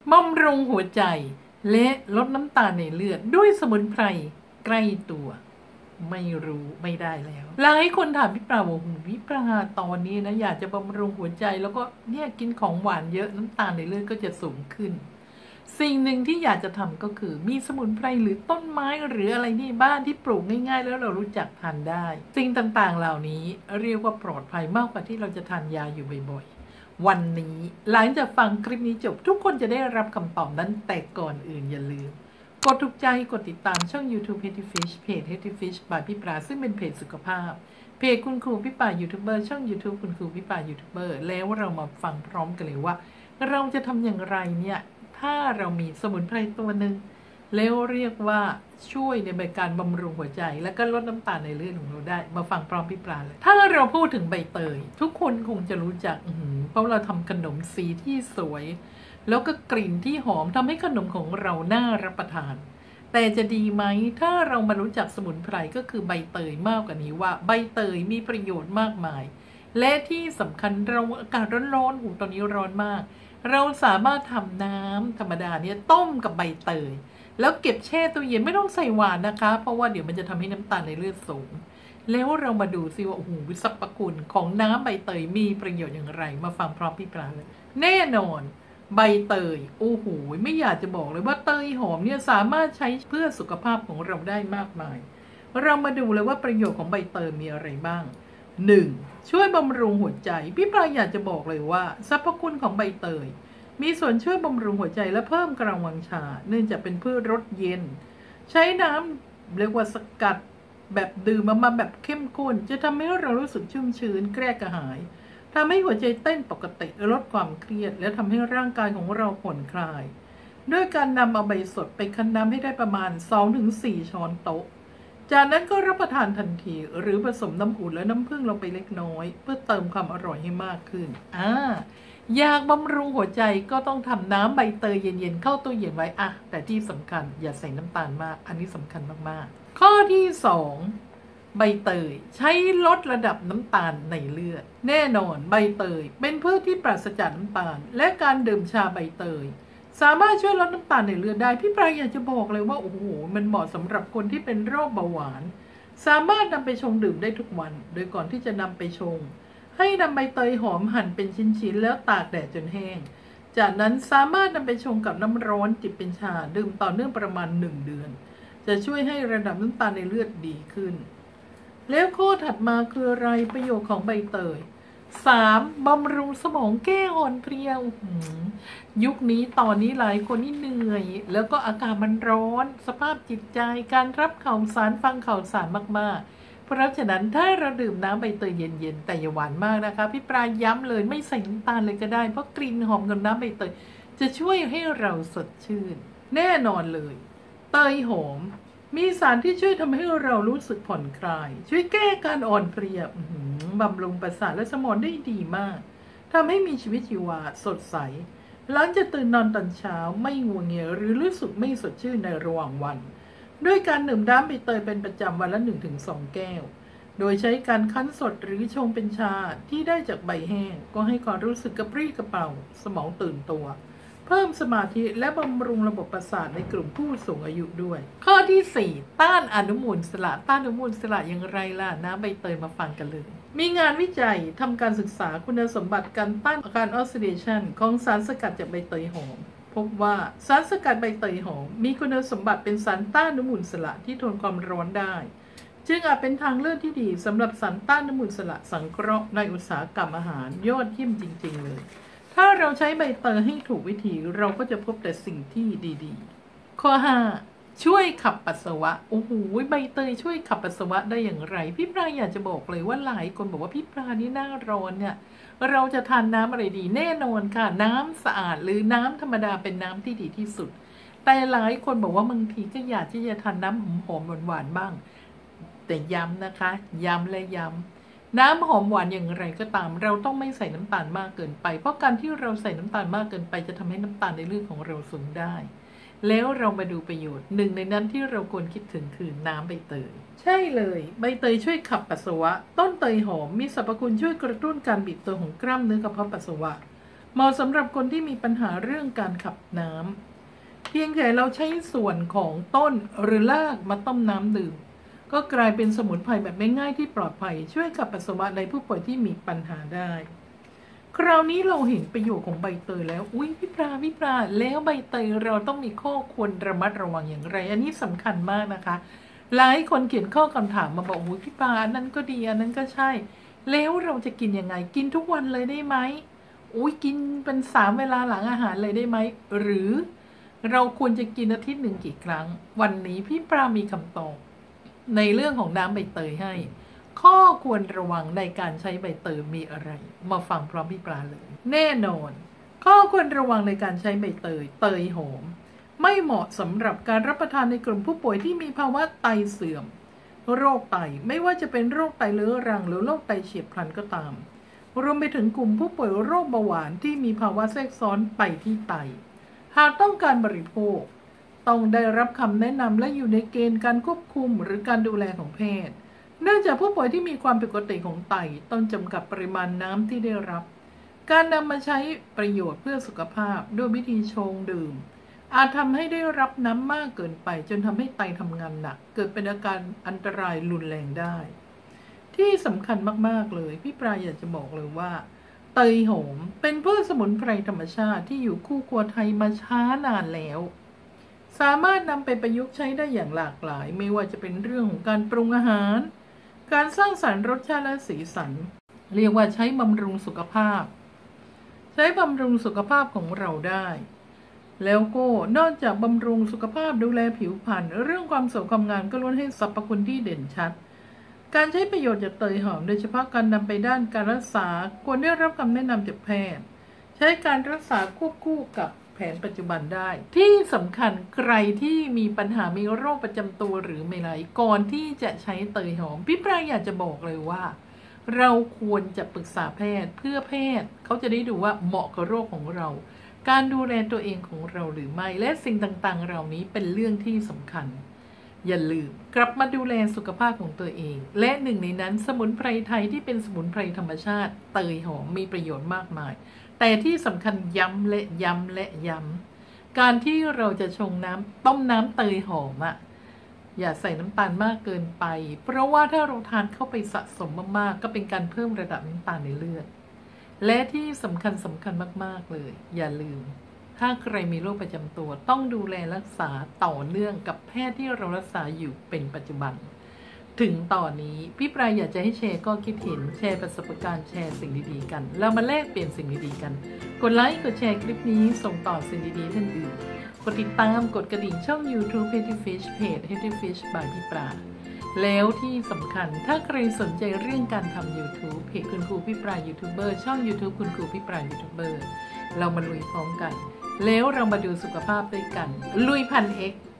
บำรุงหัวใจและลดน้ำตาลในเลือดด้วยสมุนไพรใกล้ตัวไม่รู้ไม่ได้แล้วหลายคนถามพี่ปลาว่าพี่ปลาตอนนี้นะอยากจะบำรุงหัวใจแล้วก็เนี่ยกินของหวานเยอะน้ำตาลในเลือดก็จะสูงขึ้นสิ่งหนึ่งที่อยากจะทำก็คือมีสมุนไพรหรือต้นไม้หรืออะไรที่บ้านที่ปลูกง่ายๆแล้วเรารู้จักทานได้สิ่งต่างๆเหล่านี้เรียกว่าปลอดภัยมากกว่าที่เราจะทานยาอยู่บ่อยๆวันนี้หลังจากฟังคลิปนี้จบทุกคนจะได้รับคำตอบนั้นแต่ก่อนอื่นอย่าลืมกดถูกใจกดติดตามช่อง YouTube Healthy Fish เพจ Healthy Fish by พี่ปลาซึ่งเป็นเพจสุขภาพเพจคุณครูพี่ปลายูทูบเบอร์ช่อง YouTube คุณครูพี่ปลายูทูบเบอร์แล้วเรามาฟังพร้อมกันเลยว่าเราจะทำอย่างไรเนี่ยถ้าเรามีสมุนไพรตัวหนึ่งแล้วเรียกว่าช่วยในการบำรุงหัวใจและก็ลดน้ำตาลในเลือดของเราได้มาฟังพร้อมพี่ปลาเลยถ้าเราพูดถึงใบเตยทุกคนคงจะรู้จักเพราะเราทำขนมสีที่สวยแล้วก็กลิ่นที่หอมทำให้ขนมของเราน่ารับประทานแต่จะดีไหมถ้าเรามารู้จักสมุนไพรก็คือใบเตยมากกว่านี้ว่าใบเตยมีประโยชน์มากมายและที่สำคัญเราอากาศร้อนๆตอนนี้ร้อนมากเราสามารถทำน้ำธรรมดาเนี่ยต้มกับใบเตยแล้วเก็บแช่ตู้เย็นไม่ต้องใส่หวานนะคะเพราะว่าเดี๋ยวมันจะทำให้น้ำตาลในเลือดสูงแล้วเรามาดูซิว่าสรรพคุณของน้ำใบเตยมีประโยชน์อย่างไรมาฟังพร้อมพี่ปลาเลยแน่นอนใบเตยไม่อยากจะบอกเลยว่าเตยหอมเนี่ยสามารถใช้เพื่อสุขภาพของเราได้มากมายเรามาดูเลยว่าประโยชน์ของใบเตยมีอะไรบ้าง 1. ช่วยบำรุงหัวใจพี่ปลาอยากจะบอกเลยว่าสรรพคุณของใบเตยมีส่วนช่วยบำรุงหัวใจและเพิ่มกำลังวังชาเนื่องจากเป็นพืชรสเย็นใช้น้ำเรียกว่าสกัดแบบดื่มมาแบบเข้มข้นจะทำให้เรารู้สึกชุ่มชื้นแก้กระหายทำให้หัวใจเต้นปกติลดความเครียดและทำให้ร่างกายของเราผ่อนคลายด้วยการนำเอาใบสดไปคั้นน้ำให้ได้ประมาณ 2-4 ช้อนโต๊ะจากนั้นก็รับประทานทันทีหรือผสมน้ำอุ่นและน้ำผึ้งลงไปเล็กน้อยเพื่อเติมความอร่อยให้มากขึ้นอยากบำรุงหัวใจก็ต้องทำน้ำใบเตยเย็นๆเข้าตู้เย็นไว้แต่ที่สำคัญอย่าใส่น้ำตาลมากอันนี้สำคัญมากๆข้อที่ 2ใบเตยใช้ลดระดับน้ำตาลในเลือดแน่นอนใบเตยเป็นพืชที่ปราศจากน้ำตาลและการดื่มชาใบเตยสามารถช่วยลดน้ำตาลในเลือดได้พี่ปลาอยากจะบอกเลยว่ามันเหมาะสำหรับคนที่เป็นโรคเบาหวานสามารถนำไปชงดื่มได้ทุกวันโดยก่อนที่จะนำไปชงให้นำใบเตยหอมหั่นเป็นชิ้นๆแล้วตากแดดจนแห้งจากนั้นสามารถนำไปชงกับน้ำร้อนจิบเป็นชาดื่มต่อเนื่องประมาณ1 เดือนจะช่วยให้ระดับน้ำตาลในเลือดดีขึ้นแล้วข้อถัดมาคืออะไรประโยชน์ของใบเตย 3. บำรุงสมองแก้อ่อนเพลียยุคนี้ตอนนี้หลายคนนี่เหนื่อยแล้วก็อากาศมันร้อนสภาพจิตใจการรับข่าวสารฟังข่าวสารมากๆเพราะฉะนั้นถ้าเราดื่มน้ำใบเตยเย็นๆแต่อย่าหวานมากนะคะพี่ปลาย้ำเลยไม่ใส่น้ำตาลเลยก็ได้เพราะกลิ่นหอมของน้ำใบเตยจะช่วยให้เราสดชื่นแน่นอนเลยเตยหอมมีสารที่ช่วยทำให้เรารู้สึกผ่อนคลายช่วยแก้การอ่อนเพลียบำรุงประสาทและสมองได้ดีมากทำให้มีชีวิตชีวาสดใสหลังจากตื่นนอนตอนเช้าไม่งัวเงียหรือรู้สึกไม่สดชื่นในระหว่างวันด้วยการดื่มน้ำใบเตยเป็นประจำวันละ 1-2 แก้วโดยใช้การคั้นสดหรือชงเป็นชาที่ได้จากใบแห้งก็ให้ความรู้สึกกระปรี้กระเป๋าสมองตื่นตัวเพิ่มสมาธิและบำรุงระบบประสาทในกลุ่มผู้สูงอายุด้วยข้อที่ 4ต้านอนุมูลอิสระต้านอนุมูลอิสระอย่างไรล่ะน้ำใบเตยมาฟังกันเลยมีงานวิจัยทำการศึกษาคุณสมบัติการต้านการออกซิเดชันของสารสกัดจากใบเตยหอมพบว่าสารสกัดใบเตยหอมมีคุณสมบัติเป็นสารต้านอนุมูลอิสระที่ทนความร้อนได้จึงอาจเป็นทางเลือกที่ดีสำหรับสารต้านอนุมูลอิสระสังเคราะห์ในอุตสาหกรรมอาหารยอดเยี่ยมจริงๆเลยถ้าเราใช้ใบเตยให้ถูกวิธีเราก็จะพบแต่สิ่งที่ดีๆข้อ 5ช่วยขับปัสสาวะใบเตยช่วยขับปัสสาวะได้อย่างไรพี่ปลาอยากจะบอกเลยว่าหลายคนบอกว่าพี่ปลานี่หน้าร้อนเนี่ยเราจะทานน้ำอะไรดีแน่นอนค่ะน้ำสะอาดหรือน้ำธรรมดาเป็นน้ำที่ดีที่สุดแต่หลายคนบอกว่าบางทีก็อยากที่จะทานน้ำหอมหวานๆบ้างแต่ย้ำนะคะย้ำและย้ำน้ำหอมหวานอย่างไรก็ตามเราต้องไม่ใส่น้ำตาลมากเกินไปเพราะการที่เราใส่น้ำตาลมากเกินไปจะทำให้น้ำตาลในเลือดของเราสูงได้แล้วเรามาดูประโยชน์หนึ่งในนั้นที่เราควรคิดถึงคือน้ำใบเตยใช่เลยใบเตยช่วยขับปัสสาวะต้นเตยหอมมีสรรพคุณช่วยกระตุ้นการบีบตัวของกล้ามเนื้อกระเพาะปัสสาวะเหมาะสำหรับคนที่มีปัญหาเรื่องการขับน้ำเพียงแค่เราใช้ส่วนของต้นหรือรากมาต้มน้ำดื่มก็กลายเป็นสมุนไพรแบบง่ายๆที่ปลอดภัยช่วยขับปัสสาวะในผู้ป่วยที่มีปัญหาได้คราวนี้เราเห็นประโยชน์ของใบเตยแล้วอุ๊ยพี่ปลาแล้วใบเตยเราต้องมีข้อควรระมัดระวังอย่างไรอันนี้สำคัญมากนะคะหลายคนเขียนข้อคำถามมาบอกอุ๊ยพี่ปลาอันนั้นก็ดีอันนั้นก็ใช่แล้วเราจะกินยังไงกินทุกวันเลยได้ไหมอุ๊ยกินเป็น3 เวลาหลังอาหารเลยได้ไหมหรือเราควรจะกินอาทิตย์หนึ่งกี่ครั้งวันนี้พี่ปลามีคำตอบในเรื่องของน้ำใบเตยให้ข้อควรระวังในการใช้ใบเตยมีอะไรมาฟังพร้อมพี่ปลาเลยแน่นอนข้อควรระวังในการใช้ใบเตยหอมไม่เหมาะสำหรับการรับประทานในกลุ่มผู้ป่วยที่มีภาวะไตเสื่อมโรคไตไม่ว่าจะเป็นโรคไตเรื้อรังหรือโรคไตเฉียบพลันก็ตามรวมไปถึงกลุ่มผู้ป่วยโรคเบาหวานที่มีภาวะแทรกซ้อนไปที่ไตหากต้องการบริโภคต้องได้รับคำแนะนำและอยู่ในเกณฑ์การควบคุมหรือการดูแลของแพทย์เนื่องจากผู้ป่วยที่มีความผิดปกติของไตต้องจำกัดปริมาณน้ำที่ได้รับการนำมาใช้ประโยชน์เพื่อสุขภาพด้วยวิธีชงดื่มอาจทำให้ได้รับน้ำมากเกินไปจนทำให้ไตทำงานหนักเกิดเป็นอาการอันตรายรุนแรงได้ที่สำคัญมากๆเลยพี่ปลาอยากจะบอกเลยว่าเตยหอมเป็นพืชสมุนไพรธรรมชาติที่อยู่คู่ครัวไทยมาช้านานแล้วสามารถนำไปประยุกต์ใช้ได้อย่างหลากหลายไม่ว่าจะเป็นเรื่องของการปรุงอาหารการสร้างสรรค์รสชาติและสีสันเรียกว่าใช้บำรุงสุขภาพของเราได้แล้วก็นอกจากบำรุงสุขภาพดูแลผิวพรรณเรื่องความสวยความงามก็ล้วนให้สรรพคุณที่เด่นชัดการใช้ประโยชน์จากเตยหอมโดยเฉพาะการนำไปด้านการรักษาควรได้รับคำแนะนำจากแพทย์ใช้การรักษาควบคู่กับแผนปัจจุบันได้ที่สำคัญใครที่มีปัญหามีโรคประจำตัวหรือไม่ไรก่อนที่จะใช้เตยหอมพี่ปลาอยากจะบอกเลยว่าเราควรจะปรึกษาแพทย์เพื่อแพทย์เขาจะได้ดูว่าเหมาะกับโรคของเราการดูแลตัวเองของเราหรือไม่และสิ่งต่างๆเหล่านี้เป็นเรื่องที่สำคัญอย่าลืมกลับมาดูแลสุขภาพของตัวเองและหนึ่งในนั้นสมุนไพรไทยที่เป็นสมุนไพรธรรมชาติเตยหอมมีประโยชน์มากมายแต่ที่สำคัญย้ำและย้ำการที่เราจะชงน้ำต้มน้ำเตยหอมอย่าใส่น้ำตาลมากเกินไปเพราะว่าถ้าเราทานเข้าไปสะสมมากๆก็เป็นการเพิ่มระดับน้ำตาลในเลือดและที่สำคัญมากๆเลยอย่าลืมถ้าใครมีโรคประจำตัวต้องดูแลรักษาต่อเนื่องกับแพทย์ที่เรารักษาอยู่เป็นปัจจุบันถึงตอนนี้พี่ปลายอยากจะให้แชร์ก็คิดเห็นแชร์ประสบการณ์แชร์สิ่งดีๆกันเรามาแลกเปลี่ยนสิ่งดีๆกันกดไลค์กดแชร์คลิปนี้ส่งต่อสิ่งดีๆท่านอื่นกดติดตามกดกระดิ่งช่อง YouTube Healthy Fish เพจ Healthy Fish by พี่ปลาแล้วที่สำคัญถ้าใครสนใจเรื่องการทำ YouTube เพจคุณครูพี่ปลายูทูบเบอร์ช่อง YouTube คุณครูพี่ปลายูทูบเบอร์เรามาลุยพร้อมกันแล้วเรามาดูสุขภาพด้วยกันลุยพัน X